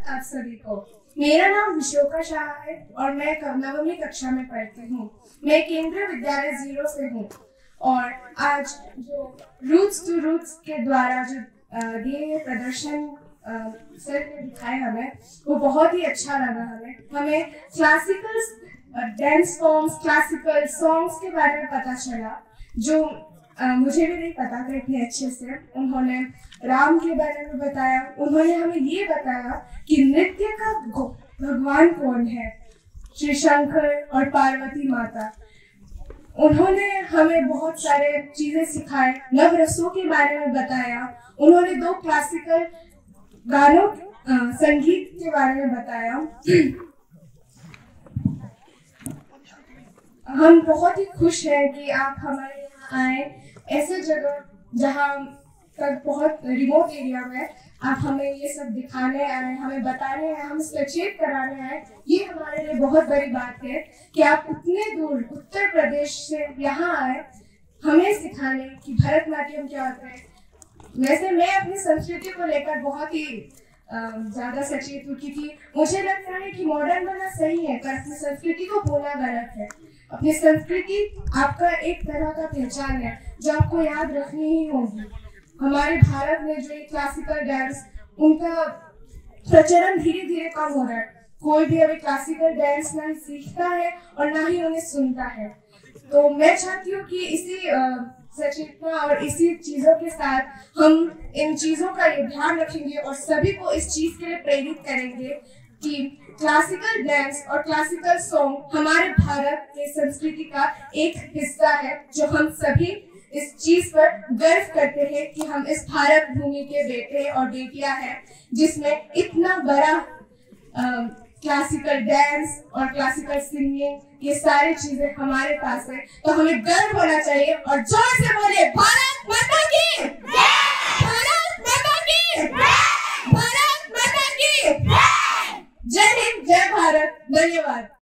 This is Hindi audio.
आप सभी को। मेरा नाम विशोका शाह है और मैं नवमी कक्षा में पढ़ती हूँ। मैं केंद्रीय विद्यालय 0 से हूँ और आज जो रूट्स टू रूट्स के द्वारा जो दिए गए प्रदर्शन सर ने दिखाए हमें, वो बहुत ही अच्छा लगा। हमें classical dance forms, classical songs के बारे में पता चला जो मुझे भी नहीं पता था इतने अच्छे से। उन्होंने राम के बारे में बताया, उन्होंने हमें ये बताया कि नृत्य का भगवान कौन है, श्री शंकर और पार्वती माता। उन्होंने हमें बहुत सारे चीजें सिखाए, नवरसों के बारे में बताया। उन्होंने 2 क्लासिकल गानों संगीत के बारे में बताया। हम बहुत ही खुश हैं कि आप हमारे यहाँ आए, ऐसे जगह जहाँ तक बहुत रिमोट एरिया में आप हमें ये सब दिखाने आए, हमें बताने आए, हमें सचेत कराने आए। ये हमारे लिए बहुत बड़ी बात है कि आप उतने दूर उत्तर प्रदेश से यहाँ आए हमें सिखाने कि भरतनाट्यम क्या होता है। वैसे मैं अपनी संस्कृति को लेकर बहुत ही ज्यादा सचेत हूँ, क्योंकि मुझे लगता है कि मॉडर्न बनना सही है पर अपनी संस्कृति को भूलना गलत है। अपनी संस्कृति आपका एक तरह का पहचान है जो आपको याद रखनी ही होगी। हमारे भारत में जो ये क्लासिकल डांस, उनका प्रचलन धीरे धीरे कम हो रहा है। कोई भी अभी क्लासिकल डांस ना सीखता है और ना ही उन्हें सुनता है। तो मैं चाहती हूँ कि इसी सचेतना और इसी चीजों के साथ हम इन चीजों का ये ध्यान रखेंगे और सभी को इस चीज के लिए प्रेरित करेंगे कि क्लासिकल डांस और क्लासिकल सॉन्ग हमारे भारत के संस्कृति का एक हिस्सा है, जो हम सभी इस चीज पर गर्व करते हैं कि हम इस भारत भूमि के बेटे और बेटियां हैं, जिसमें इतना बड़ा क्लासिकल डांस और क्लासिकल सिंगिंग, ये सारी चीजें हमारे पास है। तो हमें गर्व होना चाहिए और जोर से बोले भारत माता की जय! भारत माता की जय! भारत माता की जय! जय हिंद, जय भारत। धन्यवाद।